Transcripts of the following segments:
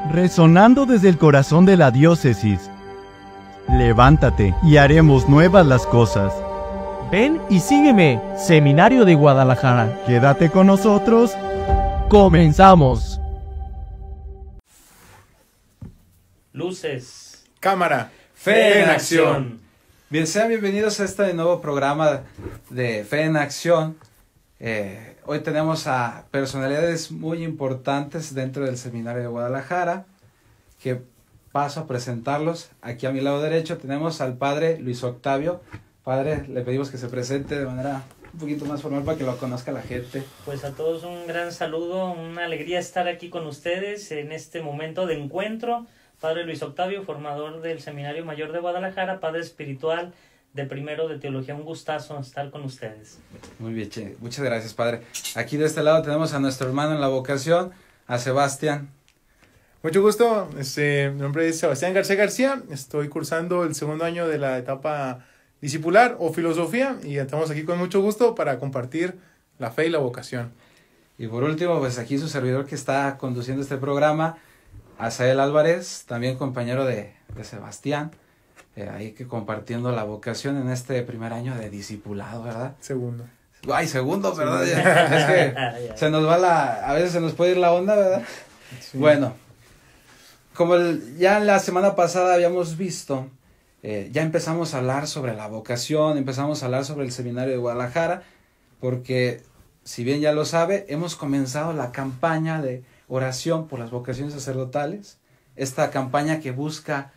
Resonando desde el corazón de la diócesis. Levántate y haremos nuevas las cosas. Ven y sígueme, Seminario de Guadalajara. Quédate con nosotros. ¡Comenzamos! Luces. Cámara. Fe en acción. Bien, sean bienvenidos a este nuevo programa de Fe en Acción. Hoy tenemos a personalidades muy importantes dentro del Seminario de Guadalajara, que paso a presentarlos. Aquí a mi lado derecho tenemos al Padre Luis Octavio. Padre, le pedimos que se presente de manera un poquito más formal para que lo conozca la gente. Pues a todos un gran saludo, una alegría estar aquí con ustedes en este momento de encuentro. Padre Luis Octavio, formador del Seminario Mayor de Guadalajara, padre espiritual de primero de teología, un gustazo estar con ustedes. Muy bien, muchas gracias, Padre. Aquí de este lado tenemos a nuestro hermano en la vocación, a Sebastián. Mucho gusto, mi nombre es Sebastián García, estoy cursando el segundo año de la etapa discipular o filosofía y estamos aquí con mucho gusto para compartir la fe y la vocación. Y por último, pues aquí su servidor que está conduciendo este programa, Asael Álvarez, también compañero de Sebastián, ahí que compartiendo la vocación en este primer año de discipulado, ¿verdad? Segundo. Ay, segundo, ¿verdad? Es que se nos va a veces se nos puede ir la onda, ¿verdad? Sí. Bueno, como ya la semana pasada habíamos visto, ya empezamos a hablar sobre la vocación, empezamos a hablar sobre el Seminario de Guadalajara, porque si bien ya lo sabe, hemos comenzado la campaña de oración por las vocaciones sacerdotales, esta campaña que busca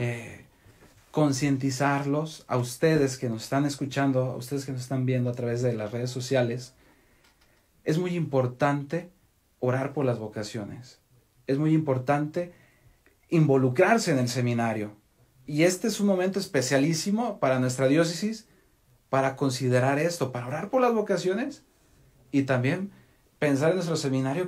concientizarlos a ustedes que nos están escuchando, a ustedes que nos están viendo a través de las redes sociales. Es muy importante orar por las vocaciones, es muy importante involucrarse en el seminario, y este es un momento especialísimo para nuestra diócesis para considerar esto, para orar por las vocaciones y también pensar en nuestro seminario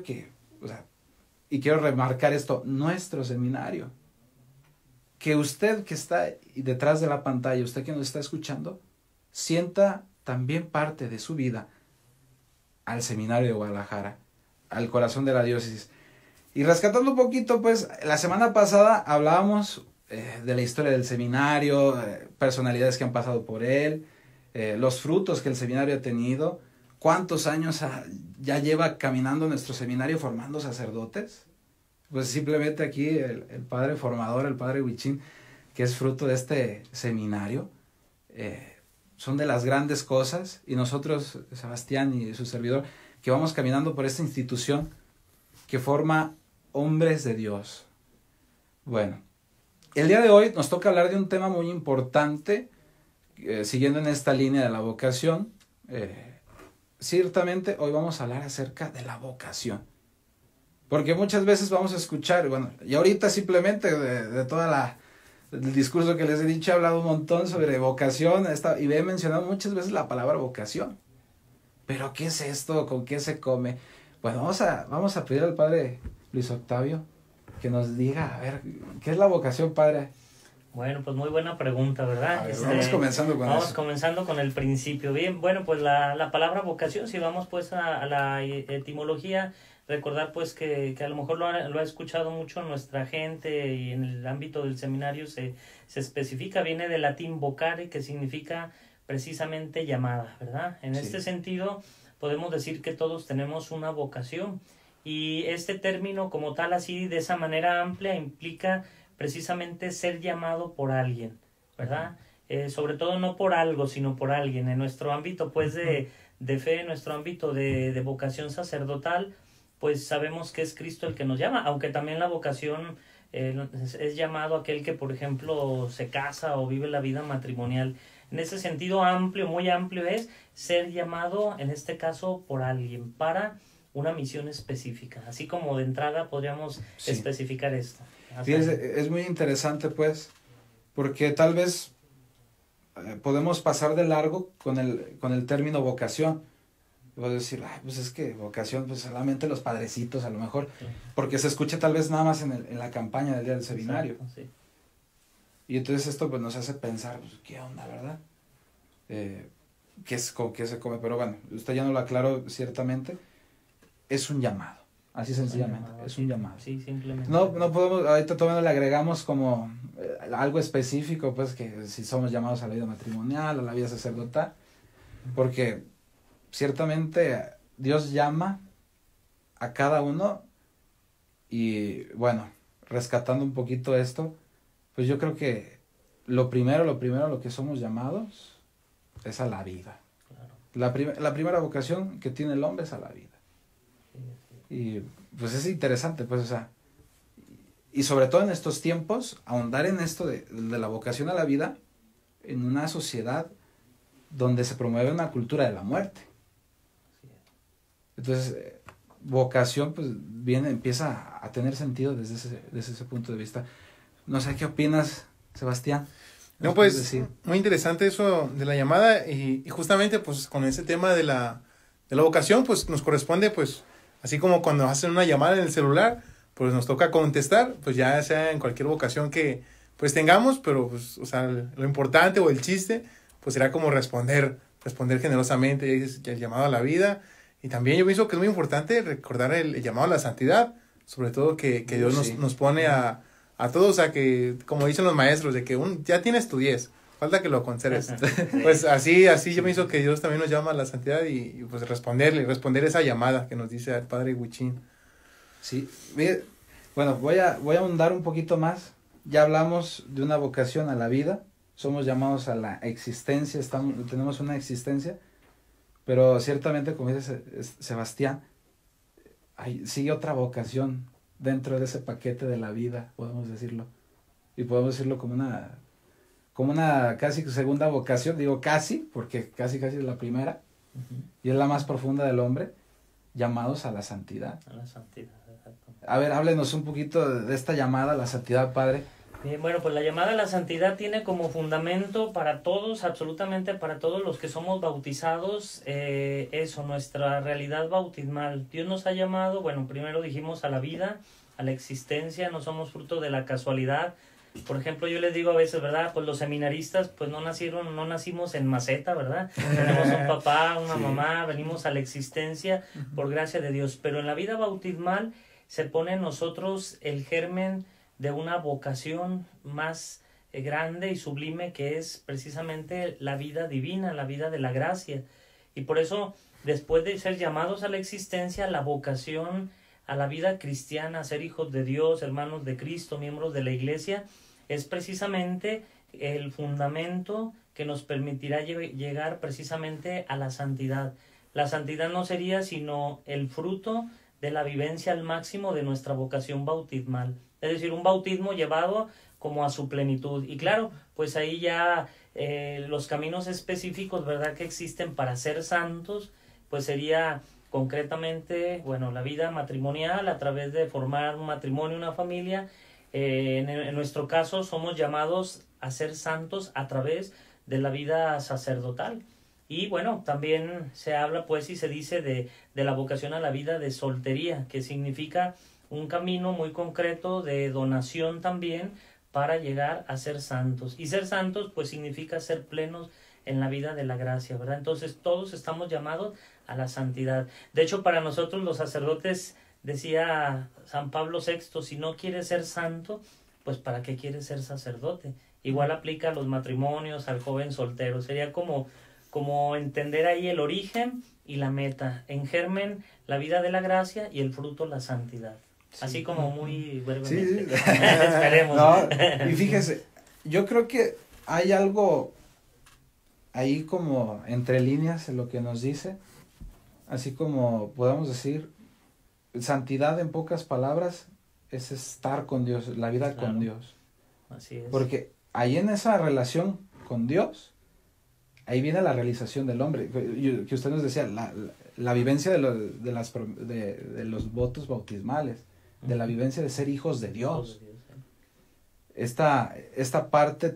y quiero remarcar esto, nuestro seminario. Que usted que está detrás de la pantalla, usted que nos está escuchando, sienta también parte de su vida al Seminario de Guadalajara, al corazón de la diócesis. Y rescatando un poquito, pues, la semana pasada hablábamos de la historia del seminario, personalidades que han pasado por él, los frutos que el seminario ha tenido, cuántos años ya lleva caminando nuestro seminario formando sacerdotes. Pues simplemente aquí el padre formador, el padre Huichín, que es fruto de este seminario, son de las grandes cosas, y nosotros, Sebastián y su servidor, que vamos caminando por esta institución que forma hombres de Dios. Bueno, el día de hoy nos toca hablar de un tema muy importante, siguiendo en esta línea de la vocación. Ciertamente hoy vamos a hablar acerca de la vocación. Porque muchas veces vamos a escuchar, y ahorita simplemente de toda el discurso que les he dicho, he hablado un montón sobre vocación, y he mencionado muchas veces la palabra vocación. Pero ¿qué es esto? ¿Con qué se come? Bueno, vamos a pedir al Padre Luis Octavio que nos diga, a ver, ¿qué es la vocación, Padre? Bueno, pues muy buena pregunta, ¿verdad? A ver, vamos comenzando con el principio. Bien, bueno, pues la palabra vocación, si vamos pues a la etimología, recordar pues que a lo mejor lo ha escuchado mucho nuestra gente, y en el ámbito del seminario se especifica, viene del latín vocare, que significa precisamente llamada, ¿verdad? En este sentido podemos decir que todos tenemos una vocación, y este término como tal, así de esa manera amplia, implica precisamente ser llamado por alguien, ¿verdad? Sobre todo no por algo, sino por alguien. En nuestro ámbito pues de fe, en nuestro ámbito de vocación sacerdotal, pues sabemos que es Cristo el que nos llama, aunque también la vocación es llamado aquel que, por ejemplo, se casa o vive la vida matrimonial. En ese sentido amplio, muy amplio, es ser llamado, en este caso, por alguien, para una misión específica. Así como de entrada podríamos especificar esto. Sí, es muy interesante, pues, porque tal vez podemos pasar de largo con el término vocación. Puedo decir, pues es que vocación, pues solamente los padrecitos a lo mejor, porque se escucha tal vez nada más en la campaña del día del seminario. Exacto, sí. Y entonces esto pues nos hace pensar, pues, ¿qué onda, verdad? ¿Con qué se come? Pero bueno, usted ya no lo aclaró ciertamente. Es un llamado. así sencillamente, es un llamado. Sí, simplemente. No podemos, ahorita todavía no le agregamos como algo específico, pues que si somos llamados a la vida matrimonial, a la vida sacerdotal, porque ciertamente Dios llama a cada uno y bueno, rescatando un poquito esto, pues yo creo que lo primero lo que somos llamados es a la vida. Claro. La primera vocación que tiene el hombre es a la vida. Y pues es interesante, pues, o sea, y sobre todo en estos tiempos, ahondar en esto de la vocación a la vida en una sociedad donde se promueve una cultura de la muerte. Entonces, vocación, pues, empieza a tener sentido desde ese punto de vista. No sé, ¿qué opinas, Sebastián? No, pues, muy interesante eso de la llamada y justamente, pues, con ese tema de la vocación, pues, nos corresponde, pues, así como cuando hacen una llamada en el celular, pues nos toca contestar, pues ya sea en cualquier vocación que pues tengamos, pero pues, o sea, lo importante o el chiste, pues será como responder generosamente el llamado a la vida. Y también yo pienso que es muy importante recordar el llamado a la santidad, sobre todo que Dios nos pone a todos, o sea, que como dicen los maestros, de que ya tienes tu 10, falta que lo conserves. Pues así yo pienso que Dios también nos llama a la santidad y pues responder esa llamada que nos dice el Padre Huichín. Sí, bueno, voy a ahondar un poquito más. Ya hablamos de una vocación a la vida, somos llamados a la existencia, tenemos una existencia, pero ciertamente, como dice Sebastián, sigue otra vocación dentro de ese paquete de la vida, podemos decirlo, y podemos decirlo como una casi segunda vocación, digo casi, porque casi es la primera, y es la más profunda del hombre, llamados a la santidad. A la santidad, exacto. A ver, háblenos un poquito de esta llamada a la santidad, Padre. Bien, bueno, pues la llamada a la santidad tiene como fundamento para todos, absolutamente para todos los que somos bautizados, nuestra realidad bautismal. Dios nos ha llamado, bueno, primero dijimos a la vida, a la existencia, no somos fruto de la casualidad. Por ejemplo, yo les digo a veces, ¿verdad? Pues los seminaristas, pues no nacimos en maceta, ¿verdad? Tenemos un papá, una mamá, venimos a la existencia por gracia de Dios. Pero en la vida bautismal se pone en nosotros el germen de una vocación más grande y sublime, que es precisamente la vida divina, la vida de la gracia. Y por eso, después de ser llamados a la existencia, la vocación a la vida cristiana, a ser hijos de Dios, hermanos de Cristo, miembros de la Iglesia, es precisamente el fundamento que nos permitirá llegar precisamente a la santidad. La santidad no sería sino el fruto de la vivencia al máximo de nuestra vocación bautismal. Es decir, un bautismo llevado como a su plenitud. Y claro, pues ahí ya los caminos específicos, ¿verdad?, que existen para ser santos, pues sería concretamente, bueno, la vida matrimonial a través de formar un matrimonio, una familia. En nuestro caso somos llamados a ser santos a través de la vida sacerdotal. Y bueno, también se habla pues y se dice de la vocación a la vida de soltería, que significa un camino muy concreto de donación también para llegar a ser santos. Y ser santos pues significa ser plenos en la vida de la gracia, ¿verdad? Entonces todos estamos llamados a la santidad. De hecho, para nosotros los sacerdotes, decía San Pablo VI, si no quieres ser santo, pues ¿para qué quieres ser sacerdote? Igual aplica a los matrimonios, al joven soltero. Sería como entender ahí el origen y la meta. En germen, la vida de la gracia, y el fruto, la santidad. Sí. Así como muy brevemente. Sí. Esperemos. No, y fíjese, yo creo que hay algo ahí como entre líneas en lo que nos dice, así como podemos decir, santidad en pocas palabras es estar con Dios, la vida claro, con Dios. Así es. Porque ahí en esa relación con Dios, ahí viene la realización del hombre. Que usted nos decía, la vivencia de los votos bautismales, de la vivencia de ser hijos de Dios. Esta parte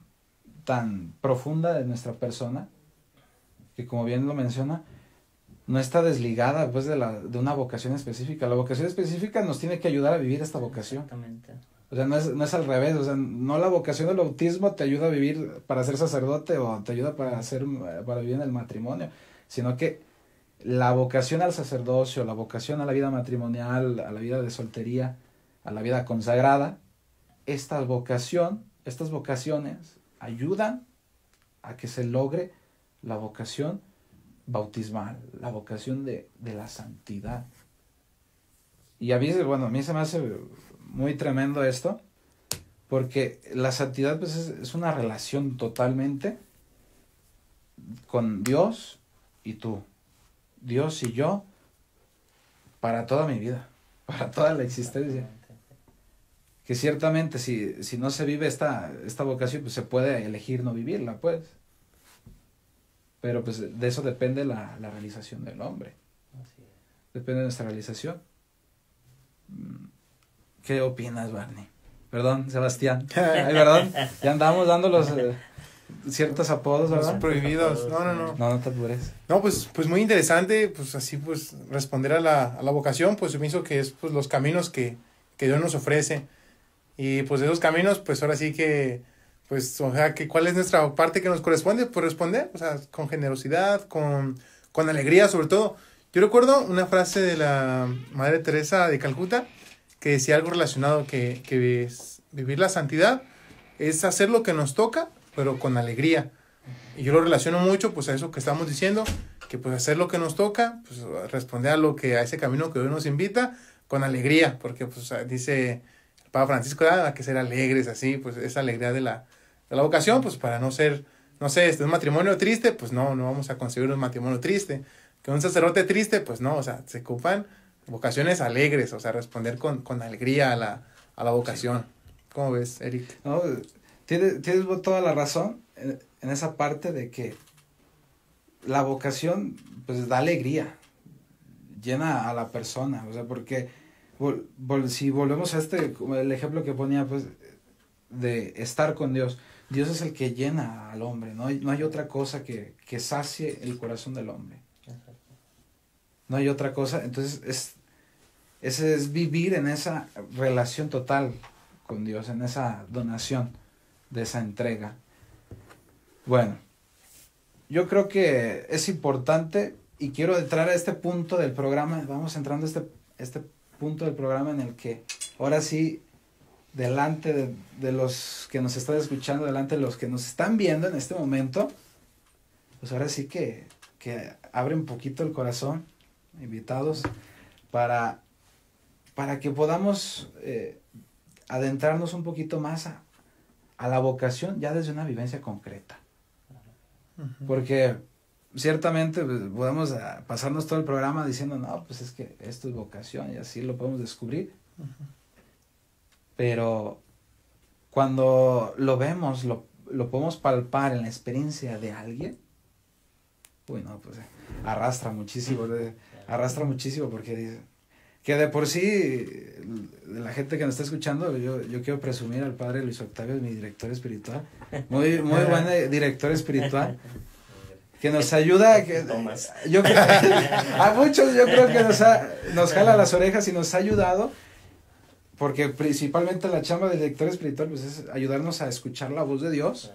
tan profunda de nuestra persona, que como bien lo menciona, no está desligada pues de una vocación específica. La vocación específica nos tiene que ayudar a vivir esta vocación. Exactamente. O sea, no es al revés, o sea, no la vocación del bautismo te ayuda a vivir para ser sacerdote o te ayuda para vivir en el matrimonio, sino que la vocación al sacerdocio, la vocación a la vida matrimonial, a la vida de soltería, a la vida consagrada, estas vocaciones ayudan a que se logre la vocación bautismal, la vocación de la santidad. Y a mí se me hace muy tremendo esto, porque la santidad pues es una relación totalmente con Dios y tú, Dios y yo, para toda mi vida, para toda la existencia. Que ciertamente si no se vive esta vocación, pues se puede elegir no vivirla, pues. Pero pues de eso depende la realización del hombre. Depende de nuestra realización. ¿Qué opinas, Barney? Perdón, Sebastián. Ay, perdón, ya andamos dando los ciertos apodos, ¿verdad? Los prohibidos. No. No te apures. No, pues muy interesante, pues así pues responder a la vocación, pues yo pienso que es pues los caminos que Dios nos ofrece. Y pues de esos caminos, pues ahora sí que, pues, o sea, que cuál es nuestra parte que nos corresponde, pues responder, o sea, con generosidad, con alegría sobre todo. Yo recuerdo una frase de la Madre Teresa de Calcuta que decía algo relacionado que es vivir la santidad es hacer lo que nos toca, pero con alegría. Y yo lo relaciono mucho pues a eso que estamos diciendo, que pues hacer lo que nos toca, pues responder a ese camino que Dios nos invita con alegría, porque pues dice el Papa Francisco, hay que ser alegres, así, pues esa alegría de la vocación, pues para no ser, no sé, un matrimonio triste, pues no vamos a conseguir un matrimonio triste, que un sacerdote triste, pues no, o sea, se ocupan vocaciones alegres, o sea, responder con alegría a la vocación. ¿Cómo ves, Eric? No, tienes toda la razón en esa parte de que la vocación pues da alegría, llena a la persona, o sea, porque si volvemos a como el ejemplo que ponía pues de estar con Dios, Dios es el que llena al hombre, no hay otra cosa que sacie el corazón del hombre. No hay otra cosa, entonces ese es vivir en esa relación total con Dios, en esa donación de esa entrega. Bueno, yo creo que es importante y quiero entrar a este punto del programa, vamos entrando a este punto del programa en el que ahora sí, delante de los que nos están escuchando, delante de los que nos están viendo en este momento, pues ahora sí que abre un poquito el corazón, invitados, para que podamos adentrarnos un poquito más a la vocación ya desde una vivencia concreta. Porque ciertamente pues, podemos pasarnos todo el programa diciendo, no, pues es que esto es vocación y así lo podemos descubrir. Pero cuando lo vemos, lo podemos palpar en la experiencia de alguien, no, pues arrastra muchísimo porque dice que de por sí la gente que nos está escuchando, yo quiero presumir al padre Luis Octavio, mi director espiritual, muy buen director espiritual, que nos ayuda, a muchos yo creo que nos jala las orejas y nos ha ayudado, porque principalmente la chamba del director espiritual pues es ayudarnos a escuchar la voz de Dios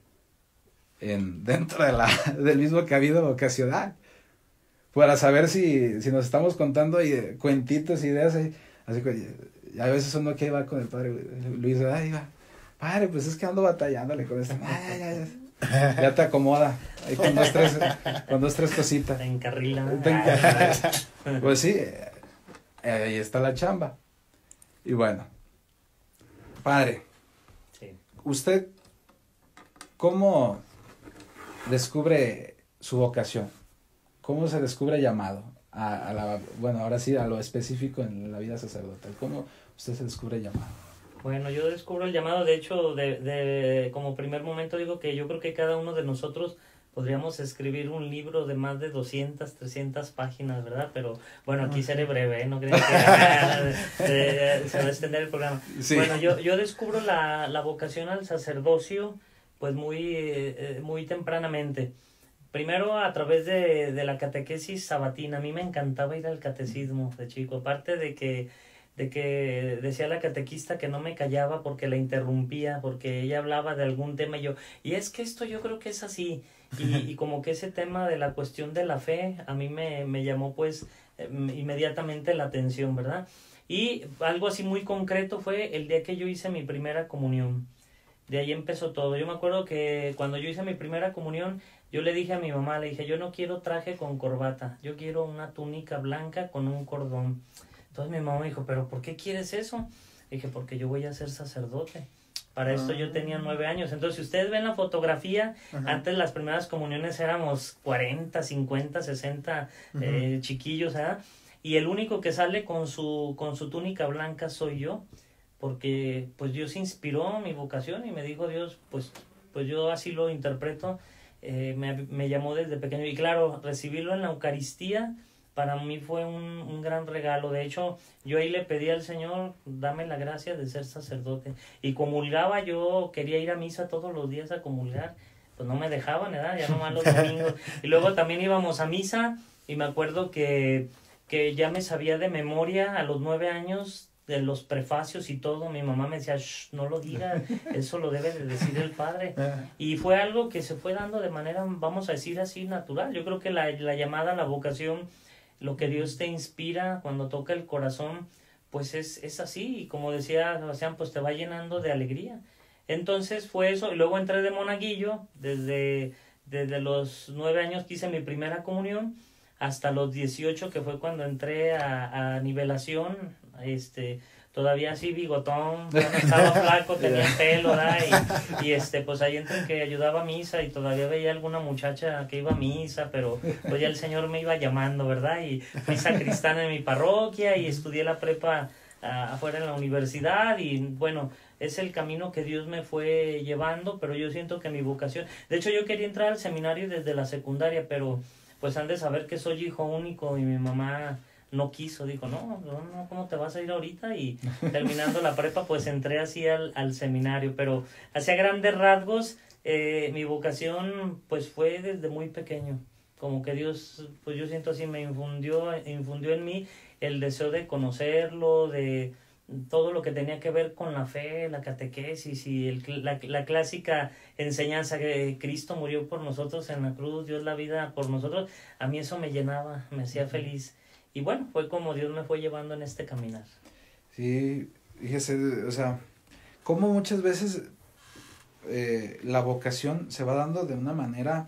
dentro del mismo cabido vocacional, para saber si nos estamos contando cuentitos, ideas, así que a veces uno que va con el padre Luis, padre, pues es que ando batallándole con esto, ya te acomoda, ahí con dos, tres cositas. Te encarrila. Pues sí, ahí está la chamba. Y bueno, padre, sí. ¿Usted cómo descubre su vocación? ¿Cómo se descubre llamado? Ahora sí, a lo específico en la vida sacerdotal. ¿Cómo usted se descubre llamado? Bueno, yo descubro el llamado, de hecho, como primer momento digo que yo creo que cada uno de nosotros podríamos escribir un libro de más de 200, 300 páginas, ¿verdad? Pero bueno, aquí seré breve, no creo que se va a extender el programa. Sí. Bueno, yo descubro la vocación al sacerdocio pues muy tempranamente. Primero a través de la catequesis sabatina. A mí me encantaba ir al catecismo de chico, aparte de que de que decía la catequista que no me callaba porque la interrumpía, porque ella hablaba de algún tema y es que esto yo creo que es así, y como que ese tema de la cuestión de la fe a mí me llamó pues inmediatamente la atención, ¿verdad? Y algo así muy concreto fue el día que yo hice mi primera comunión. De ahí empezó todo. Yo me acuerdo que cuando yo hice mi primera comunión, yo le dije a mi mamá, le dije, yo no quiero traje con corbata, yo quiero una túnica blanca con un cordón. Entonces mi mamá me dijo, ¿pero por qué quieres eso? Le dije, porque yo voy a ser sacerdote. Para esto yo tenía 9 años. Entonces, si ustedes ven la fotografía, antes las primeras comuniones éramos 40, 50, 60 chiquillos, ¿verdad? Y el único que sale con su túnica blanca soy yo, porque pues Dios inspiró mi vocación y me dijo Dios, pues yo así lo interpreto, me llamó desde pequeño. Y claro, recibirlo en la Eucaristía para mí fue un gran regalo. De hecho, yo ahí le pedí al Señor, dame la gracia de ser sacerdote. Y comulgaba, yo quería ir a misa todos los días a comulgar, pues no me dejaban, ¿verdad? Ya nomás los domingos. Y luego también íbamos a misa y me acuerdo que ya me sabía de memoria a los 9 años de los prefacios y todo. Mi mamá me decía, no lo diga, eso lo debe de decir el padre. Y fue algo que se fue dando de manera, vamos a decir así, natural. Yo creo que la llamada, la vocación, lo que Dios te inspira cuando toca el corazón, pues es así. Y como decía Sebastián, pues te va llenando de alegría. Entonces fue eso. Y luego entré de monaguillo desde los 9 años que hice mi primera comunión hasta los 18, que fue cuando entré a nivelación, todavía así bigotón, no estaba flaco, tenía pelo, ¿verdad? Y pues ahí entré que ayudaba a misa y todavía veía alguna muchacha que iba a misa, pero pues ya el Señor me iba llamando, ¿verdad? Y fui sacristán en mi parroquia y estudié la prepa afuera en la universidad y bueno, es el camino que Dios me fue llevando, pero yo siento que mi vocación, de hecho yo quería entrar al seminario desde la secundaria, pero pues han de saber que soy hijo único y mi mamá no quiso, dijo, no, ¿cómo te vas a ir ahorita? Y terminando la prepa, pues entré así al seminario, pero hacia grandes rasgos, mi vocación pues fue desde muy pequeño, como que Dios, pues yo siento así, me infundió en mí el deseo de conocerlo, de todo lo que tenía que ver con la fe, la catequesis y la clásica enseñanza que Cristo murió por nosotros en la cruz, dio la vida por nosotros. A mí eso me llenaba, me hacía feliz. Y bueno, fue como Dios me fue llevando en este caminar. Sí, fíjese, o sea, como muchas veces la vocación se va dando de una manera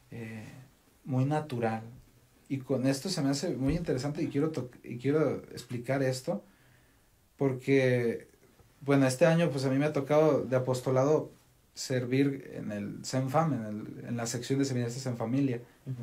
muy natural. Y con esto se me hace muy interesante y quiero explicar esto. Porque, bueno, este año pues a mí me ha tocado de apostolado servir en el CENFAM, en la sección de seminaristas en familia.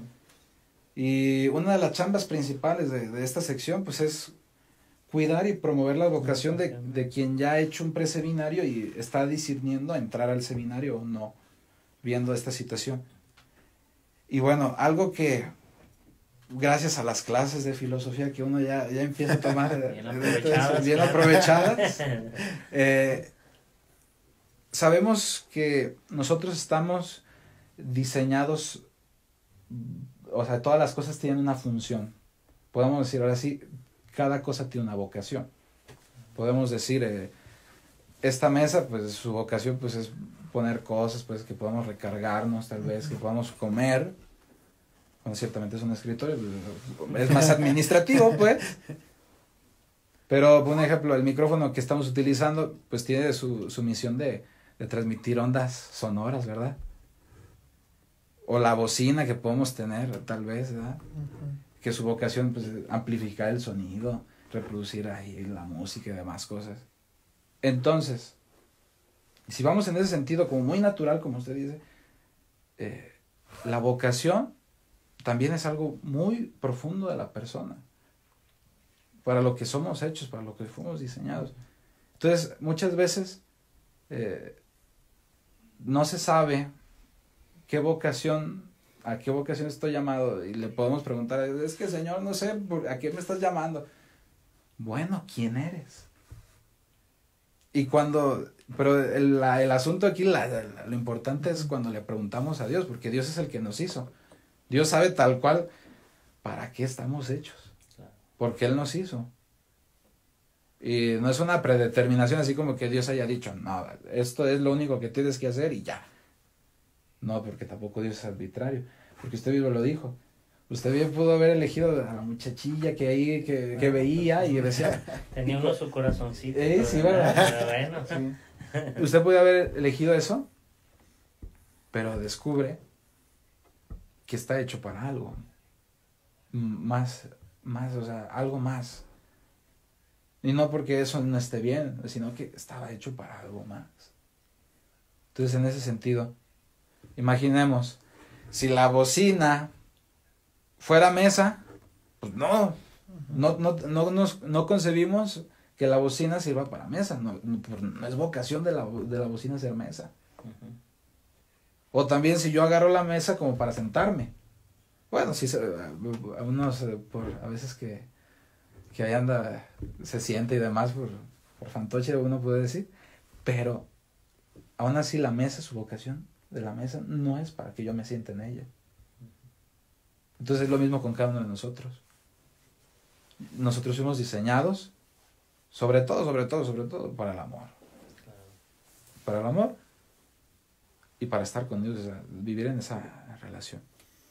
Y una de las chambas principales de esta sección pues es cuidar y promover la vocación de quien ya ha hecho un preseminario y está discerniendo a entrar al seminario o no, viendo esta situación. Y bueno, algo que gracias a las clases de filosofía que uno ya empieza a tomar bien aprovechadas, sabemos que nosotros estamos diseñados, o sea, todas las cosas tienen una función. Podemos decir ahora sí, cada cosa tiene una vocación. Podemos decir, esta mesa, pues su vocación pues es poner cosas, pues que podamos recargarnos tal vez, que podamos comer. Bueno, ciertamente es un escritorio, es más administrativo, pues. Pero, por un ejemplo, el micrófono que estamos utilizando, pues tiene su misión de transmitir ondas sonoras, ¿verdad? O la bocina que podemos tener, tal vez, ¿verdad? Que su vocación, pues, es amplificar el sonido, reproducir ahí la música y demás cosas. Entonces, si vamos en ese sentido, como muy natural, como usted dice, la vocación también es algo muy profundo de la persona, para lo que somos hechos, para lo que fuimos diseñados. Entonces, muchas veces no se sabe a qué vocación estoy llamado, y le podemos preguntar, es que Señor, no sé, ¿a qué me estás llamando? Bueno, ¿quién eres? Y pero el asunto aquí, lo importante es cuando le preguntamos a Dios, porque Dios es el que nos hizo. Dios sabe tal cual para qué estamos hechos, porque Él nos hizo. Y no es una predeterminación así como que Dios haya dicho, no, esto es lo único que tienes que hacer y ya. No, porque tampoco Dios es arbitrario. Porque usted mismo lo dijo. Usted bien pudo haber elegido a la muchachilla que ahí, que veía y decía... Tenía uno su corazoncito. Sí, ¿verdad? Pero bueno. Sí. Usted podía haber elegido eso, pero descubre que está hecho para algo. Más, o sea, algo más. Y no porque eso no esté bien, sino que estaba hecho para algo más. Entonces, en ese sentido, imaginemos, si la bocina fuera mesa, pues no concebimos que la bocina sirva para mesa, no es vocación de la bocina ser mesa. Ujú. O también si yo agarro la mesa como para sentarme. Bueno, sí, a unos, a veces que ahí anda, se siente y demás por fantoche, uno puede decir, pero aún así la mesa, su vocación de la mesa, no es para que yo me siente en ella. Entonces es lo mismo con cada uno de nosotros. Nosotros fuimos diseñados, sobre todo, para el amor. Para el amor y para estar con Dios, o sea, vivir en esa relación.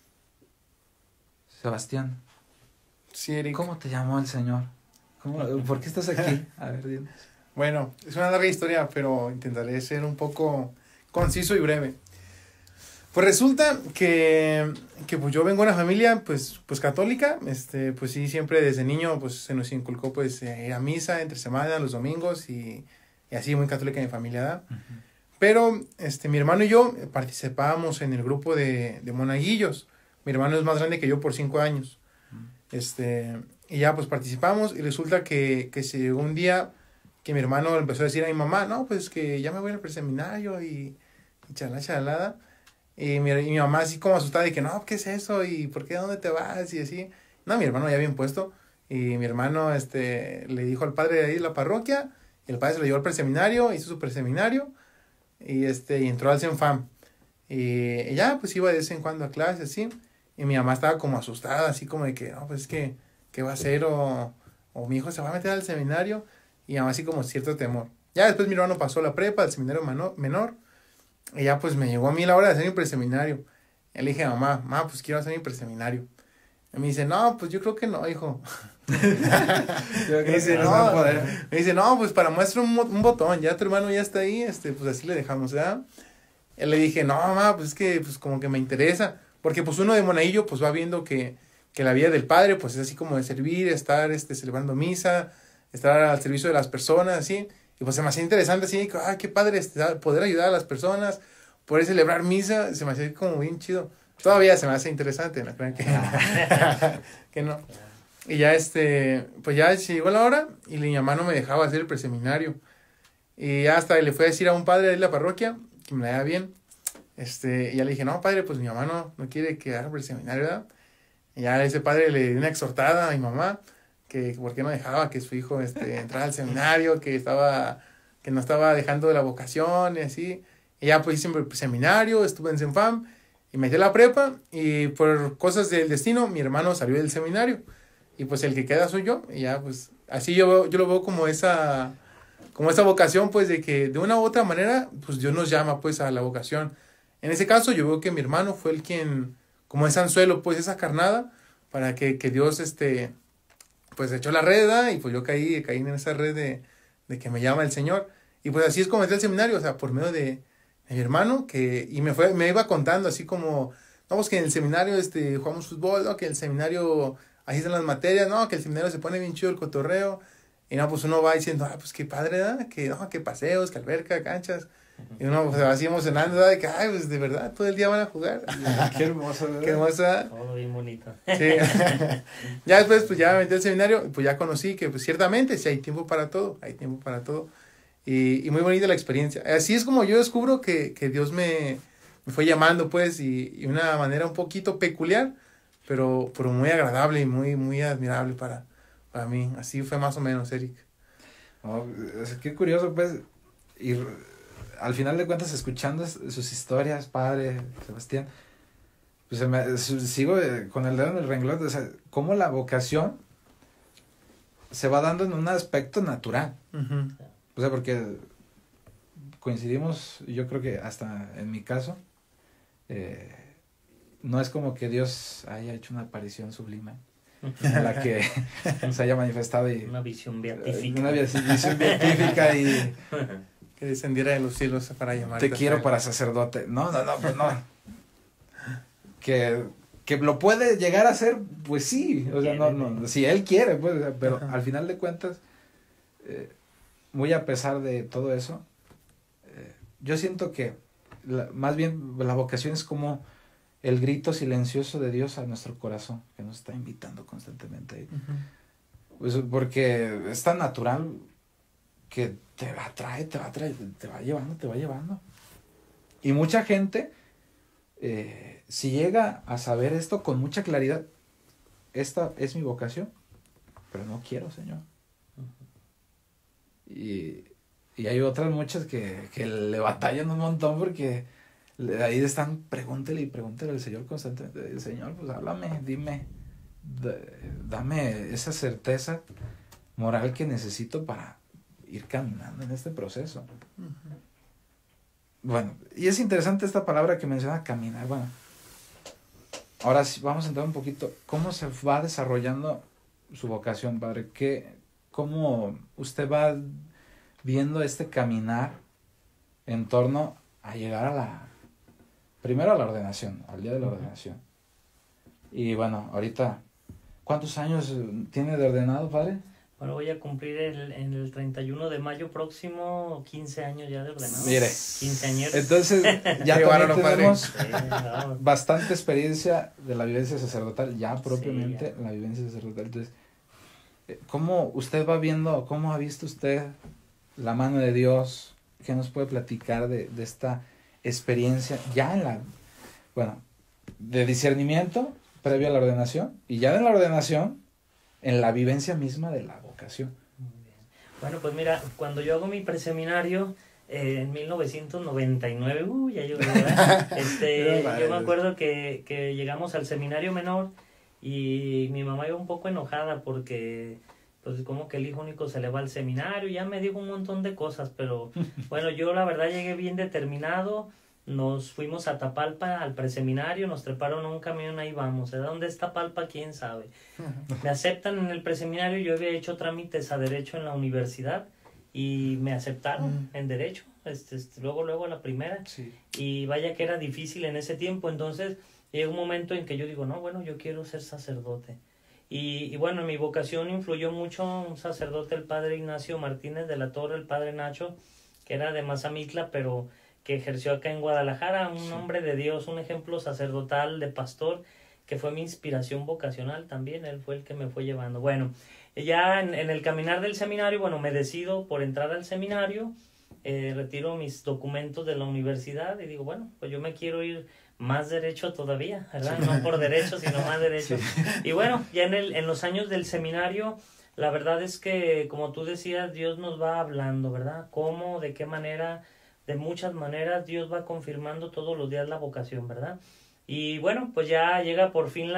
Sebastián, Sí, Eric. ¿cómo te llamó el Señor? ¿Por qué estás aquí? A ver, dinos. Bueno, es una larga historia, pero intentaré ser un poco conciso y breve. Pues resulta que pues yo vengo de una familia pues católica, pues sí, siempre desde niño pues se nos inculcó pues ir a misa entre semana, los domingos y así muy católica mi familia, ¿da? Uh-huh. Pero mi hermano y yo participábamos en el grupo de monaguillos. Mi hermano es más grande que yo por 5 años. Y ya pues participamos y resulta que se llegó un día que mi hermano empezó a decir a mi mamá, no, pues que ya me voy al preseminario y chalada. Y mi mamá así como asustada de que no, ¿qué es eso? ¿Y por qué? ¿Dónde te vas? Y así. No, mi hermano ya bien puesto. Y mi hermano le dijo al padre de ahí de la parroquia. Y el padre se lo llevó al preseminario, hizo su preseminario. Y entró al CENFAM. Y ya pues iba de vez en cuando a clase así. Y mi mamá estaba como asustada, así como de que, no, pues es que, ¿qué va a hacer? O mi hijo se va a meter al seminario. Y mi mamá así como cierto temor. Ya después mi hermano pasó la prepa, al seminario menor. Y ya pues me llegó a mí la hora de hacer mi preseminario. Y le dije a mamá, pues quiero hacer mi preseminario. Y me dice, no, pues yo creo que no, hijo. Me dice, no, pues para muestra un botón, ya tu hermano ya está ahí, pues así le dejamos, ¿verdad? Y le dije, no, mamá, pues es que pues como que me interesa. Porque pues uno de monaguillo pues va viendo que la vida del padre pues es así como de servir, estar celebrando misa, estar al servicio de las personas, así. Y pues se me hacía interesante, así, qué padre poder ayudar a las personas, poder celebrar misa, se me hacía como bien chido. Todavía se me hace interesante, no crean que no. Y ya pues ya se llegó la hora y mi mamá no me dejaba hacer el preseminario. Y ya hasta le fue a decir a un padre de la parroquia que me la daba bien. Y ya le dije, no, padre, pues mi mamá no quiere que haga el preseminario, ¿verdad? Y ya ese padre le dio una exhortada a mi mamá que por qué no dejaba que su hijo entrara al seminario, que no estaba dejando la vocación y así. Y ya pues hice el seminario, estuve en CENFAM y me metí a la prepa y por cosas del destino mi hermano salió del seminario y pues el que queda soy yo. Y ya pues así yo lo veo como esa vocación pues de que de una u otra manera pues Dios nos llama pues a la vocación. En ese caso yo veo que mi hermano fue el quien, como ese anzuelo pues esa carnada para que Dios pues echó la red, ¿verdad? Y pues yo caí en esa red de que me llama el Señor. Y pues así es como entré al seminario, o sea, por medio de mi hermano, y me iba contando así como, no, pues que en el seminario jugamos fútbol, ¿no? Que en el seminario así están las materias, ¿no? Que el seminario se pone bien chido el cotorreo. Y no, pues uno va diciendo, pues qué padre, ¿verdad? Que paseos, que alberca, canchas. Y uno pues, se va así emocionando, ¿verdad? De que, pues de verdad, todo el día van a jugar. Qué hermoso, ¿verdad? Qué hermosa. Todo bien bonito. Sí. Ya después, pues ya me metí al seminario, pues ya conocí que pues ciertamente sí hay tiempo para todo, Y muy bonita la experiencia. Así es como yo descubro que Dios me fue llamando, pues, y una manera un poquito peculiar, pero muy agradable y muy admirable para mí. Así fue más o menos, Eric. Oh, qué curioso, pues, y al final de cuentas, escuchando sus historias, padre Sebastián, pues sigo con el dedo en el renglón, o sea, cómo la vocación se va dando en un aspecto natural. Ujú. O sea, porque coincidimos, yo creo que hasta en mi caso, no es como que Dios haya hecho una aparición sublime en la que se haya manifestado y Una visión beatífica. una visión beatífica y Que descendiera de los cielos para llamarte. te quiero para sacerdote. No, pues no. Que lo puede llegar a hacer, pues sí. O sea, no, si él quiere, pues, o sea, pero Ajá. al final de cuentas, muy a pesar de todo eso, yo siento que más bien la vocación es como el grito silencioso de Dios a nuestro corazón, que nos está invitando constantemente. Ujú. Pues porque es tan natural que te atrae, te va llevando. Y mucha gente, si llega a saber esto con mucha claridad, esta es mi vocación, pero no quiero, Señor. Y hay otras muchas que le batallan un montón porque ahí están, pregúntele al Señor constantemente, Señor, pues háblame, dime, dame esa certeza moral que necesito para ir caminando en este proceso. Bueno, y es interesante esta palabra que menciona caminar. Bueno, ahora sí vamos a entrar un poquito, ¿cómo se va desarrollando su vocación, padre? ¿Cómo usted va viendo este caminar en torno a llegar primero a la ordenación, al día de la ordenación? Y bueno, ahorita, ¿cuántos años tiene de ordenado, padre? Bueno, voy a cumplir en el 31 de mayo próximo 15 años ya de ordenado. Mire. 15 años. Entonces, ya Qué también bárbaro, padre. tenemos No, bastante experiencia de la vivencia sacerdotal, ya propiamente Sí, la vivencia sacerdotal. Entonces, ¿cómo usted va viendo, cómo ha visto usted la mano de Dios? ¿Qué nos puede platicar de esta experiencia ya de discernimiento previo a la ordenación y ya de la ordenación en la vivencia misma de la vocación? Muy bien. Bueno, pues mira, cuando yo hago mi preseminario en 1999, ya yo, ¿verdad? Yo me acuerdo que llegamos al seminario menor y mi mamá iba un poco enojada porque pues como que el hijo único se le va al seminario, ya me dijo un montón de cosas, pero bueno, yo la verdad llegué bien determinado. Nos fuimos a Tapalpa al preseminario, nos treparon a un camión, ahí vamos. ¿De dónde es Tapalpa? ¿Quién sabe? Me aceptan en el preseminario, yo había hecho trámites a Derecho en la universidad y me aceptaron en Derecho, luego a la primera. Sí. Y vaya que era difícil en ese tiempo, entonces llega un momento en que yo digo, no, bueno, yo quiero ser sacerdote. Y bueno, en mi vocación influyó mucho un sacerdote, el padre Ignacio Martínez de la Torre, el padre Nacho, que era de Mazamitla, pero que ejerció acá en Guadalajara, un hombre de Dios, un ejemplo sacerdotal de pastor, que fue mi inspiración vocacional también, él fue el que me fue llevando. Bueno, ya en el caminar del seminario, bueno, me decido por entrar al seminario, retiro mis documentos de la universidad y digo, bueno, pues yo me quiero ir más derecho todavía, ¿verdad? Sí. No por derecho, sino más derecho. Sí. Y bueno, ya en los años del seminario, la verdad es que, como tú decías, Dios nos va hablando, ¿verdad? ¿Cómo? ¿De qué manera? De muchas maneras Dios va confirmando todos los días la vocación, ¿verdad? Y bueno, pues ya llega por fin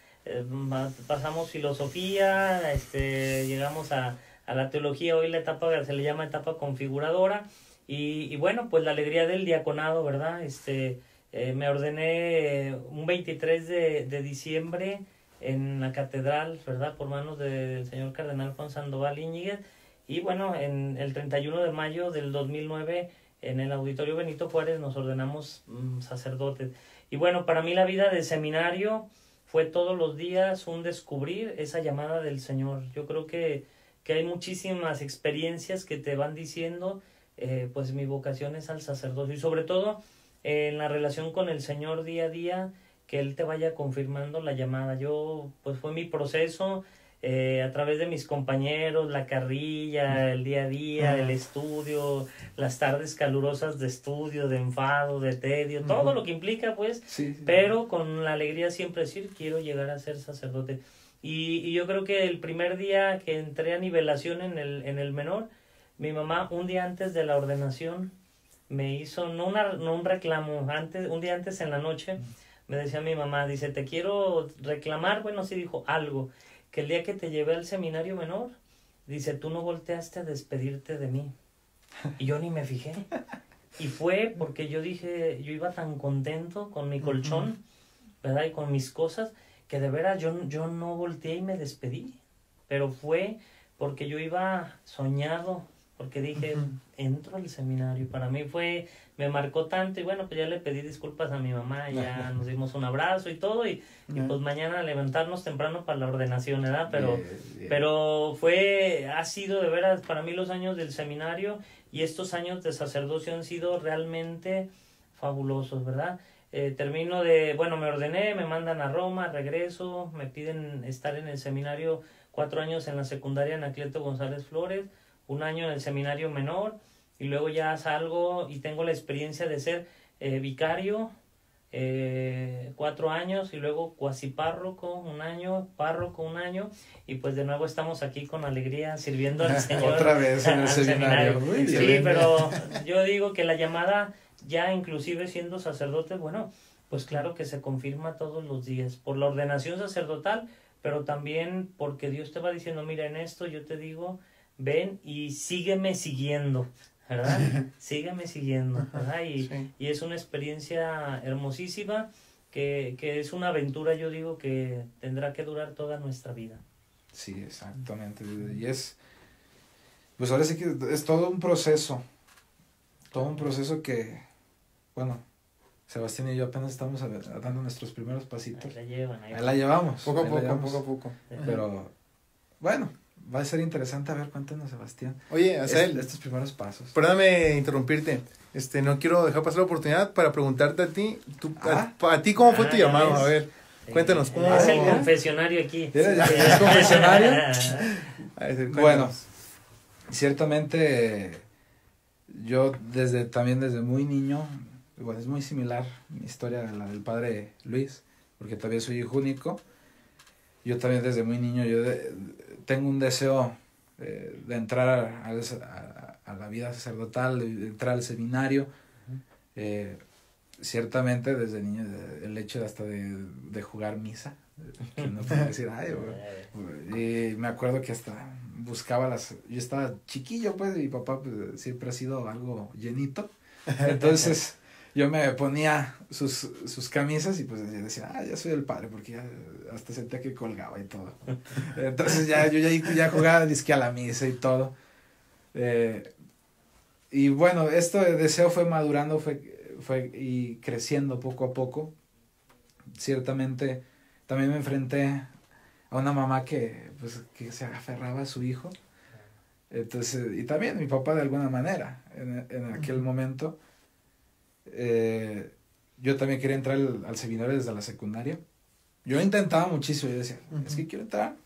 pasamos filosofía, llegamos a la teología, hoy la etapa se le llama etapa configuradora, y bueno, pues la alegría del diaconado, ¿verdad? Me ordené un 23 de diciembre en la catedral, ¿verdad? Por manos del señor cardenal Juan Sandoval Íñiguez, y bueno, en el 31 de mayo del 2009 en el Auditorio Benito Juárez nos ordenamos sacerdotes. Y bueno, para mí la vida de seminario fue todos los días un descubrir esa llamada del Señor. Yo creo que hay muchísimas experiencias que te van diciendo, pues mi vocación es al sacerdocio. Y sobre todo en la relación con el Señor día a día, que Él te vaya confirmando la llamada. Yo, pues fue mi proceso, a través de mis compañeros, la carrilla, el día a día, el estudio, las tardes calurosas de estudio, de enfado, de tedio, todo lo que implica, pues, Sí. pero con la alegría siempre decir, quiero llegar a ser sacerdote. Y yo creo que el primer día que entré a nivelación en el menor, mi mamá, un día antes de la ordenación, me hizo, no un reclamo, un día antes en la noche, me decía mi mamá, dice, te quiero reclamar, bueno, sí dijo algo, que el día que te llevé al seminario menor, dice, tú no volteaste a despedirte de mí. Y yo ni me fijé. Y fue porque yo dije, yo iba tan contento con mi colchón, ¿verdad? Y con mis cosas, que de veras yo no volteé y me despedí. Pero fue porque yo iba soñado, porque dije, entro al seminario. Para mí me marcó tanto, y bueno, pues ya le pedí disculpas a mi mamá, ya nos dimos un abrazo y todo, y pues mañana levantarnos temprano para la ordenación, ¿verdad? Pero ha sido de veras para mí los años del seminario y estos años de sacerdocio han sido realmente fabulosos, ¿verdad? Me ordené, me mandan a Roma, regreso, me piden estar en el seminario 4 años en la secundaria Anacleto González Flores, 1 año en el seminario menor, y luego ya salgo y tengo la experiencia de ser vicario 4 años, y luego cuasi párroco 1 año, párroco 1 año, y pues de nuevo estamos aquí con alegría sirviendo al Señor. Otra vez en el seminario. Sí, pero yo digo que la llamada, ya inclusive siendo sacerdote, bueno, pues claro que se confirma todos los días, por la ordenación sacerdotal, pero también porque Dios te va diciendo, mira, en esto yo te digo, ven y sígueme siguiendo, ¿verdad? Sígueme siguiendo, ¿verdad? Y es una experiencia hermosísima, que es una aventura, yo digo, que tendrá que durar toda nuestra vida. Sí, exactamente. Y pues ahora sí que es todo un proceso que, bueno, Sebastián y yo apenas estamos dando nuestros primeros pasitos. Ahí la llevamos. Poco a poco. Pero, bueno, va a ser interesante a ver, cuéntanos, Sebastián. Oye, Asael, estos primeros pasos. Perdóname interrumpirte. No quiero dejar pasar la oportunidad para preguntarte a ti, a ti cómo fue tu llamado, a ver. Cuéntanos cómo. Es el confesionario aquí. ¿Es confesionario? Bueno, ciertamente yo también desde muy niño, bueno, es muy similar mi historia a la del padre Luis, porque también soy hijo único. Yo también desde muy niño tengo un deseo de entrar a la vida sacerdotal, de entrar al seminario. Ciertamente desde niño el hecho de jugar misa, que no puedo decir, y me acuerdo que hasta buscaba yo estaba chiquillo, pues, y mi papá pues, siempre ha sido algo llenito, entonces yo me ponía sus camisas y pues yo decía, ya soy el padre, porque ya hasta sentía que colgaba y todo. Entonces yo ya jugaba disque a la misa y todo. Y bueno, deseo fue madurando, fue y creciendo poco a poco. Ciertamente también me enfrenté a una mamá que se aferraba a su hijo. Entonces, y también mi papá de alguna manera, en aquel momento. Yo también quería entrar al seminario desde la secundaria. Yo intentaba muchísimo, yo decía, es que quiero entrar.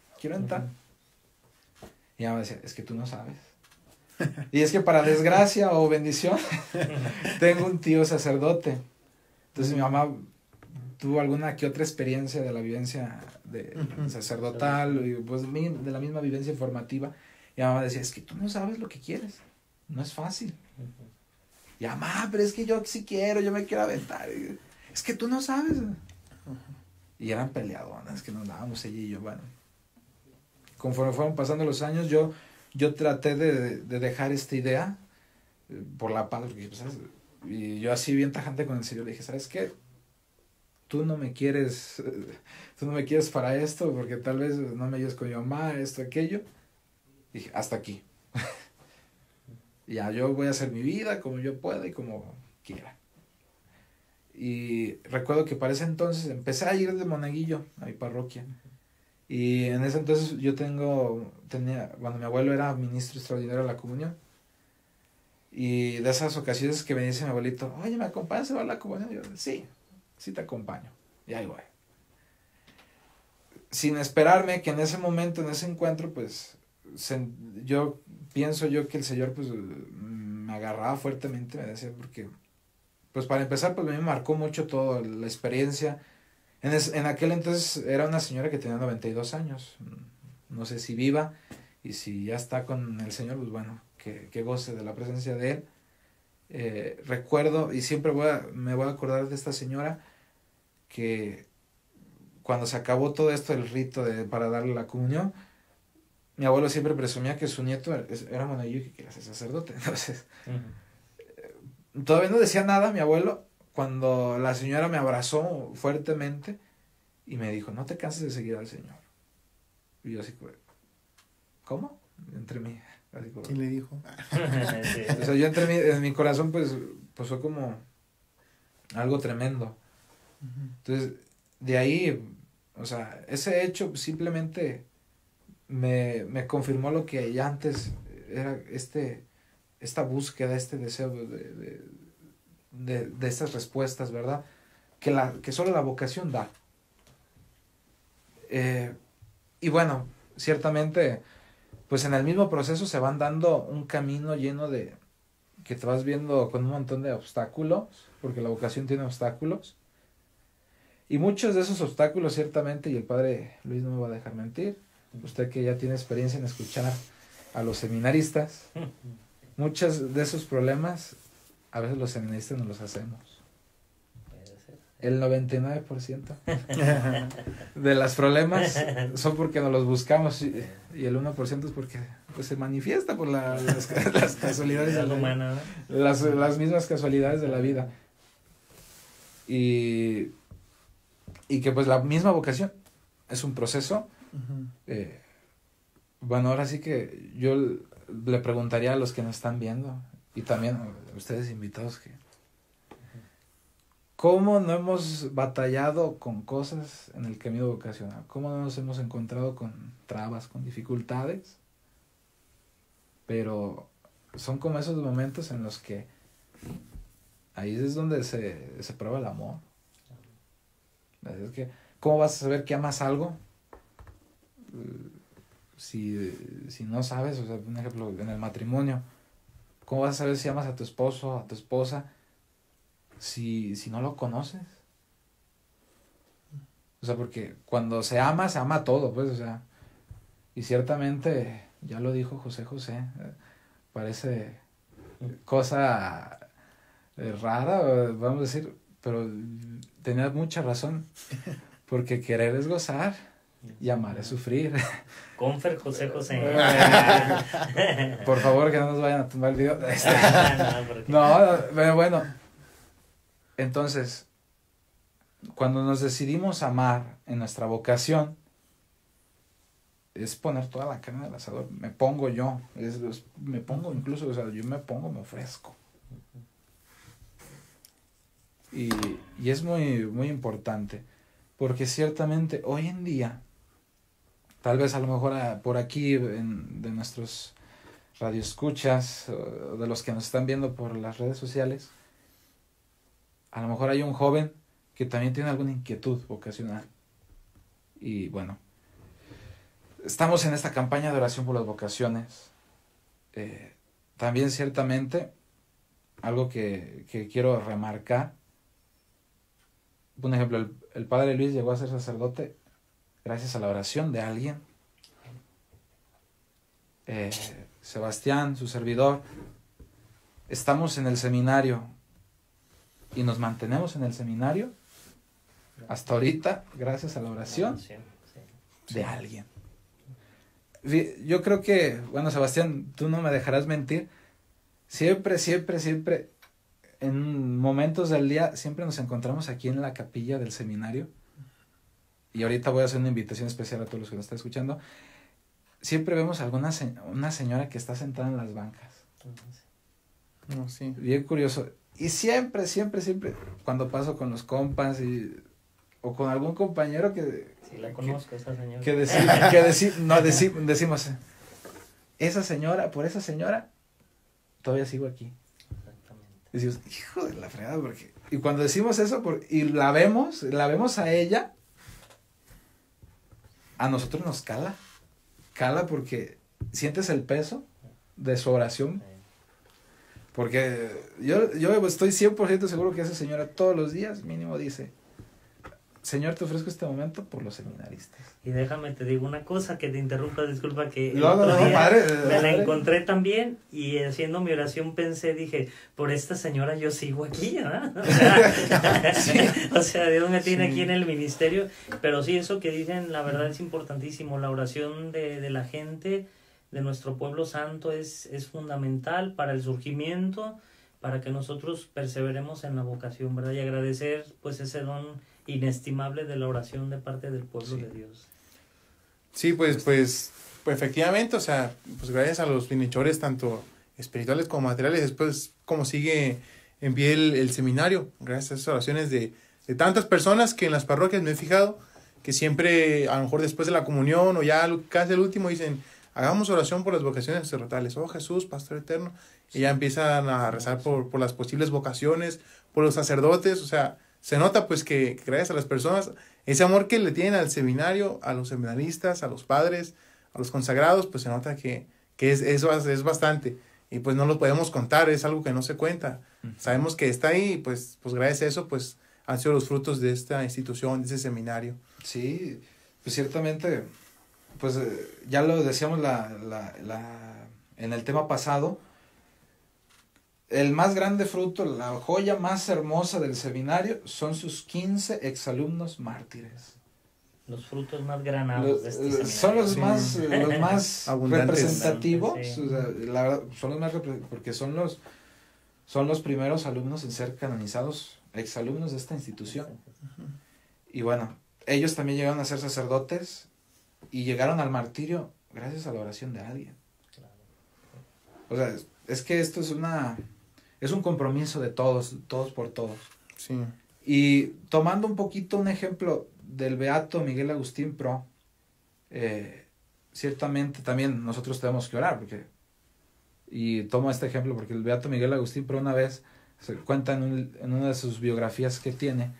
Y ella me decía, es que tú no sabes. Y es que para desgracia o bendición, tengo un tío sacerdote. Entonces mi mamá tuvo alguna que otra experiencia de la vivencia sacerdotal, y pues de la misma vivencia formativa. Y mi mamá decía, es que tú no sabes lo que quieres, no es fácil. Y mamá, pero es que yo sí quiero, yo me quiero aventar. Es que tú no sabes. Y eran peleadonas que nos dábamos ella y yo. Bueno, conforme fueron pasando los años, yo traté de dejar esta idea por la paz, porque, ¿sabes? Y yo así bien tajante con el Señor le dije, ¿sabes qué? Tú no me quieres para esto, porque tal vez no me ayudes con mi mamá, esto, aquello. Y dije, hasta aquí. Ya, yo voy a hacer mi vida como yo pueda y como quiera. Y recuerdo que para ese entonces empecé a ir de monaguillo a mi parroquia. Y en ese entonces cuando mi abuelo era ministro extraordinario de la comunión. Y de esas ocasiones que me dice mi abuelito, oye, ¿me acompañas a ver la comunión? Y yo, sí te acompaño. Y ahí voy. Sin esperarme que en ese momento, en ese encuentro, pues, pienso yo que el Señor pues me agarraba fuertemente, me decía, porque pues para empezar pues a mí me marcó mucho toda la experiencia. En aquel entonces era una señora que tenía 92 años, no sé si viva, y si ya está con el Señor, pues bueno, que goce de la presencia de Él. Recuerdo, y siempre me voy a acordar de esta señora, que cuando se acabó todo esto, el rito para darle la comunión, mi abuelo siempre presumía que su nieto era monaguillo y que quería ser sacerdote. Entonces, todavía no decía nada mi abuelo cuando la señora me abrazó fuertemente y me dijo, no te canses de seguir al Señor. Y yo así, ¿cómo? Entre mí. Así como, ¿Quién le dijo? Sí. o sea, yo en mi corazón pues fue como algo tremendo. Entonces, de ahí, o sea, ese hecho simplemente me confirmó lo que ya antes era esta búsqueda, este deseo de estas respuestas, ¿verdad? Que solo la vocación da. Y bueno, ciertamente, pues en el mismo proceso se van dando un camino lleno de, que te vas viendo con un montón de obstáculos, porque la vocación tiene obstáculos. Y muchos de esos obstáculos, ciertamente, y el padre Luis no me va a dejar mentir, usted que ya tiene experiencia en escuchar a los seminaristas, muchos de esos problemas, a veces los seminaristas no los hacemos. El 99% de los problemas son porque nos los buscamos y el 1% es porque pues, se manifiesta por las casualidades de la humana, ¿no? las mismas casualidades de la vida. Y que pues la misma vocación es un proceso. Bueno, ahora sí que yo le preguntaría a los que nos están viendo y también a ustedes invitados que ¿cómo no hemos batallado con cosas en el camino vocacional? ¿Cómo no nos hemos encontrado con trabas, con dificultades? Pero son como esos momentos en los que ahí es donde se prueba el amor. Es que, ¿cómo vas a saber que amas algo? Si no sabes, o sea, un ejemplo, en el matrimonio, ¿cómo vas a saber si amas a tu esposo, a tu esposa? Si no lo conoces. O sea, porque cuando se ama todo, pues, o sea, y ciertamente, ya lo dijo José, parece cosa rara, vamos a decir, pero tenía mucha razón, porque querer es gozar y amar es sufrir. Confer José. Por favor, que no nos vayan a tumbar el video. No, pero bueno, entonces, cuando nos decidimos amar en nuestra vocación, es poner toda la carne del asador. Me pongo yo, me pongo incluso, o sea, yo me ofrezco. Y es muy, muy importante, porque ciertamente hoy en día, tal vez a lo mejor por aquí, de nuestros radioescuchas, de los que nos están viendo por las redes sociales, a lo mejor hay un joven que también tiene alguna inquietud vocacional. Y bueno, estamos en esta campaña de oración por las vocaciones. También ciertamente, algo que quiero remarcar, un ejemplo, el padre Luis llegó a ser sacerdote gracias a la oración de alguien. Sebastián, su servidor, estamos en el seminario y nos mantenemos en el seminario hasta ahorita gracias a la oración de alguien. Yo creo que, bueno, Sebastián, tú no me dejarás mentir, siempre en momentos del día siempre nos encontramos aquí en la capilla del seminario, y ahorita voy a hacer una invitación especial a todos los que nos están escuchando. Siempre vemos una señora que está sentada en las bancas. No, sí. Bien curioso. Y siempre, cuando paso con los compas o con algún compañero que... Sí, la conozco, esa señora. Decimos, esa señora, por esa señora, todavía sigo aquí. Exactamente. Decimos, hijo de la fregada, porque... Y cuando decimos eso, y la vemos a ella, a nosotros nos cala porque sientes el peso de su oración. Porque yo estoy 100% seguro que esa señora todos los días mínimo dice, Señor, te ofrezco este momento por los seminaristas. Y déjame te digo una cosa, que te interrumpa, disculpa, que el No, otro día padre, me la padre. encontré también y haciendo mi oración pensé, dije, por esta señora yo sigo aquí, ¿verdad? O sea, Dios me tiene aquí en el ministerio, pero sí, eso que dicen, la verdad es importantísimo, la oración de la gente, de nuestro pueblo santo es fundamental para el surgimiento, para que nosotros perseveremos en la vocación, ¿verdad? Y agradecer pues ese don inestimable de la oración de parte del pueblo de Dios. Sí, pues efectivamente, o sea, pues gracias a los bienhechores, tanto espirituales como materiales, después como sigue en pie el seminario, gracias a esas oraciones de tantas personas que en las parroquias me he fijado, que siempre, a lo mejor después de la comunión o ya casi el último, dicen, hagamos oración por las vocaciones sacerdotales, oh Jesús, Pastor Eterno, y ya empiezan a rezar por las posibles vocaciones, por los sacerdotes, o sea, se nota pues que gracias a las personas, ese amor que le tienen al seminario, a los seminaristas, a los padres, a los consagrados, pues se nota que eso es bastante, y pues no lo podemos contar, es algo que no se cuenta, sabemos que está ahí, pues gracias a eso, pues han sido los frutos de esta institución, de ese seminario. Sí, pues ciertamente, pues ya lo decíamos en el tema pasado, el más grande fruto, la joya más hermosa del seminario son sus 15 exalumnos mártires. Los frutos más granados de este seminario. Son los más Abundantes. representativos, Sí. o sea, la verdad, son los más porque son los primeros alumnos en ser canonizados, exalumnos de esta institución. Y bueno, ellos también llegaron a ser sacerdotes y llegaron al martirio gracias a la oración de alguien. O sea, es que esto es un compromiso de todos por todos. Sí. Y tomando un poquito un ejemplo del beato Miguel Agustín Pro, ciertamente también nosotros tenemos que orar, y tomo este ejemplo porque el beato Miguel Agustín Pro una vez se cuenta en una de sus biografías que tiene,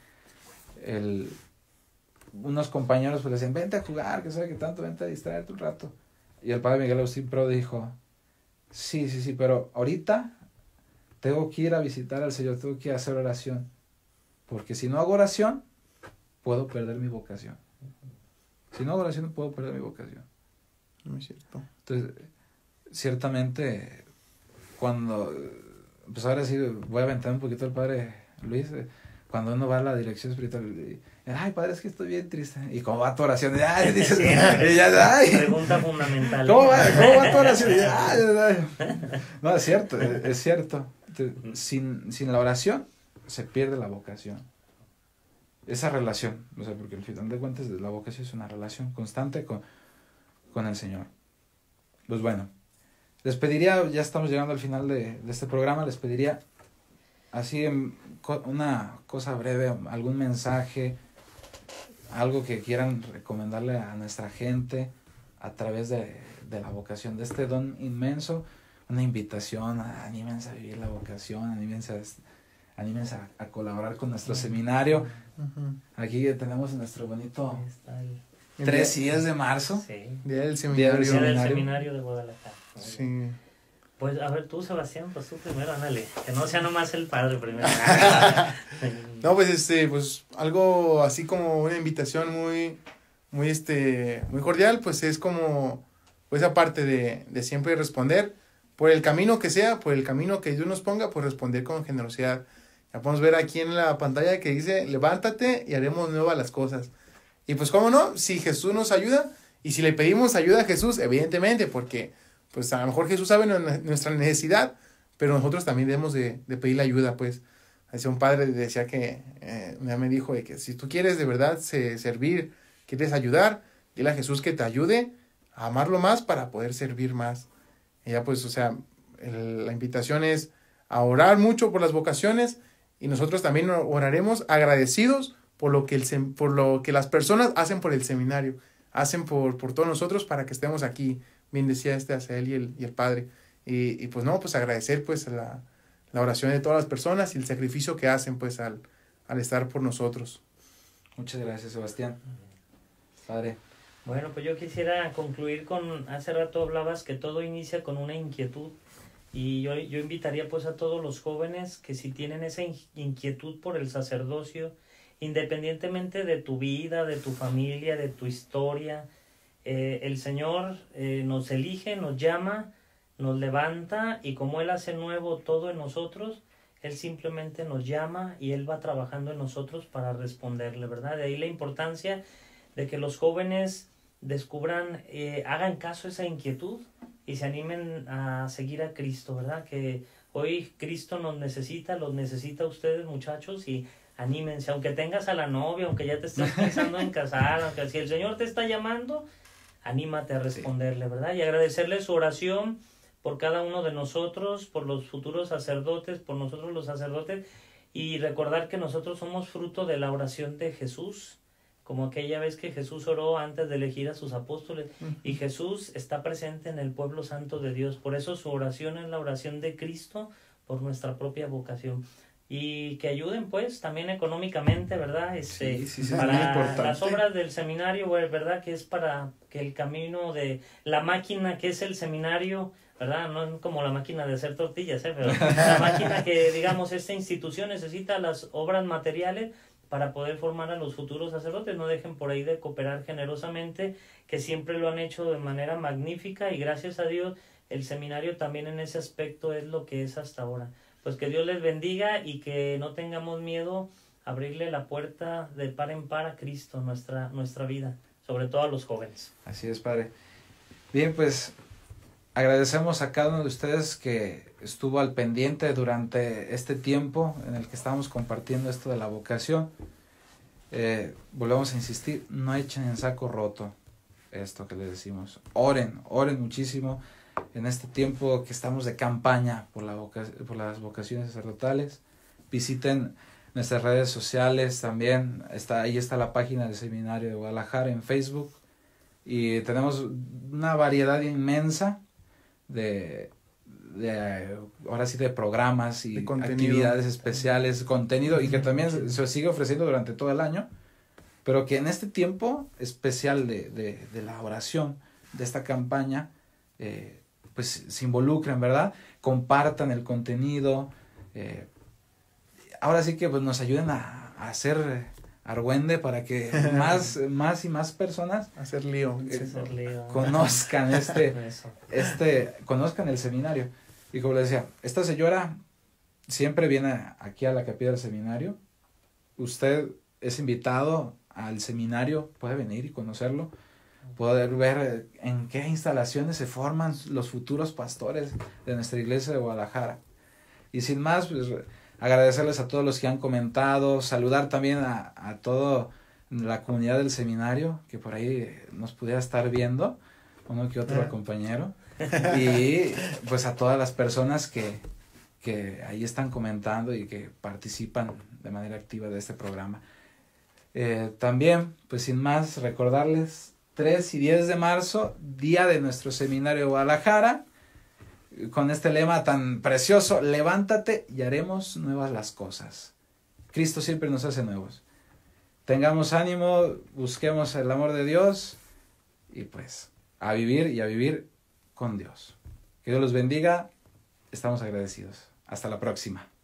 unos compañeros pues le decían, vente a jugar, que sabe que tanto, vente a distraerte un rato. Y el padre Miguel Agustín Pro dijo, sí, pero ahorita tengo que ir a visitar al Señor, tengo que ir a hacer oración, porque si no hago oración, puedo perder mi vocación. Si no hago oración, puedo perder mi vocación. No es cierto. Entonces, ciertamente, cuando, pues ahora sí, voy a aventar un poquito al padre Luis, cuando uno va a la dirección espiritual, ay, padre, es que estoy bien triste. ¿Y cómo va tu oración? Ay, dices, Sí, y ya, ay. Pregunta fundamental. ¿Cómo va tu oración? Y ay. No, es cierto, es cierto. Sin la oración, se pierde la vocación. Esa relación, o sea, porque al final de cuentas la vocación es una relación constante con el Señor. Pues bueno, les pediría, ya estamos llegando al final de este programa, les pediría así una cosa breve, algún mensaje, algo que quieran recomendarle a nuestra gente a través de la vocación, de este don inmenso, una invitación, anímense a vivir la vocación, anímense a colaborar con nuestro seminario. Aquí tenemos nuestro bonito Ahí está el 3 días de marzo. sí. Día del Día seminario. del Día del seminario. seminario de Guadalajara. Sí. Pues a ver tú, Sebastián, pues tú primero, ándale, que no sea nomás el padre primero. No, pues pues algo así como una invitación muy cordial, pues es como, pues aparte de siempre responder, por el camino que sea, por el camino que Dios nos ponga, pues responder con generosidad. Ya podemos ver aquí en la pantalla que dice, levántate y haremos nuevas las cosas. Y pues cómo no, si Jesús nos ayuda, y si le pedimos ayuda a Jesús, evidentemente, porque pues a lo mejor Jesús sabe nuestra necesidad, pero nosotros también debemos de pedirle ayuda, pues. Decía un padre, decía que, ya me dijo de que si tú quieres de verdad servir, quieres ayudar, dile a Jesús que te ayude a amarlo más para poder servir más. Y ya pues, o sea, la invitación es a orar mucho por las vocaciones, y nosotros también oraremos agradecidos por lo que las personas hacen por el seminario, hacen por todos nosotros para que estemos aquí. Bien decía Azael y el padre. Y pues no, pues agradecer pues la oración de todas las personas y el sacrificio que hacen pues al estar por nosotros. Muchas gracias, Sebastián. Padre. Bueno, pues yo quisiera concluir hace rato hablabas que todo inicia con una inquietud, y yo invitaría pues a todos los jóvenes que si tienen esa inquietud por el sacerdocio independientemente de tu vida, de tu familia, de tu historia, el Señor nos elige, nos llama, nos levanta, y como Él hace nuevo todo en nosotros, Él simplemente nos llama y Él va trabajando en nosotros para responderle, ¿verdad? De ahí la importancia de que los jóvenes descubran, hagan caso a esa inquietud y se animen a seguir a Cristo, ¿verdad? Que hoy Cristo nos necesita, los necesita a ustedes, muchachos, y anímense, aunque tengas a la novia, aunque ya te estés pensando en casar, aunque si el Señor te está llamando, anímate a responderle, ¿verdad? Y agradecerle su oración por cada uno de nosotros, por los futuros sacerdotes, por nosotros los sacerdotes, y recordar que nosotros somos fruto de la oración de Jesús, como aquella vez que Jesús oró antes de elegir a sus apóstoles, y Jesús está presente en el pueblo santo de Dios, por eso su oración es la oración de Cristo por nuestra propia vocación. Y que ayuden pues también económicamente, ¿verdad? Sí, para las obras del seminario, ¿verdad? Que es para que el camino de la máquina que es el seminario, ¿verdad? No es como la máquina de hacer tortillas, pero la máquina que, digamos, esta institución necesita las obras materiales para poder formar a los futuros sacerdotes. No dejen por ahí de cooperar generosamente, que siempre lo han hecho de manera magnífica, y gracias a Dios el seminario también en ese aspecto es lo que es hasta ahora. Pues que Dios les bendiga y que no tengamos miedo a abrirle la puerta de par en par a Cristo, nuestra vida, sobre todo a los jóvenes. Así es, Padre. Bien, pues agradecemos a cada uno de ustedes que estuvo al pendiente durante este tiempo en el que estamos compartiendo esto de la vocación. Volvemos a insistir, no echen en saco roto esto que les decimos. Oren muchísimo en este tiempo que estamos de campaña por las vocaciones sacerdotales. Visiten nuestras redes sociales también. Ahí está la página del Seminario de Guadalajara en Facebook. Y tenemos una variedad inmensa de ahora sí, de programas y de actividades especiales, contenido, y que también se sigue ofreciendo durante todo el año, pero que en este tiempo especial de la oración, de esta campaña, pues se involucren, ¿verdad? Compartan el contenido, ahora sí que pues nos ayuden a hacer argüende para que más y más personas hacer lío, conozcan conozcan el seminario. Y como les decía, esta señora siempre viene aquí a la capilla del seminario. Usted es invitado al seminario, puede venir y conocerlo, poder ver en qué instalaciones se forman los futuros pastores de nuestra iglesia de Guadalajara. Y sin más, pues agradecerles a todos los que han comentado, saludar también a toda la comunidad del seminario, que por ahí nos pudiera estar viendo, uno que otro compañero, y pues a todas las personas que ahí están comentando y que participan de manera activa de este programa. También, pues sin más, recordarles 3 y 10 de marzo, día de nuestro seminario de Guadalajara, con este lema tan precioso: levántate y haremos nuevas las cosas. Cristo siempre nos hace nuevos. Tengamos ánimo, busquemos el amor de Dios y pues a vivir con Dios. Que Dios los bendiga. Estamos agradecidos. Hasta la próxima.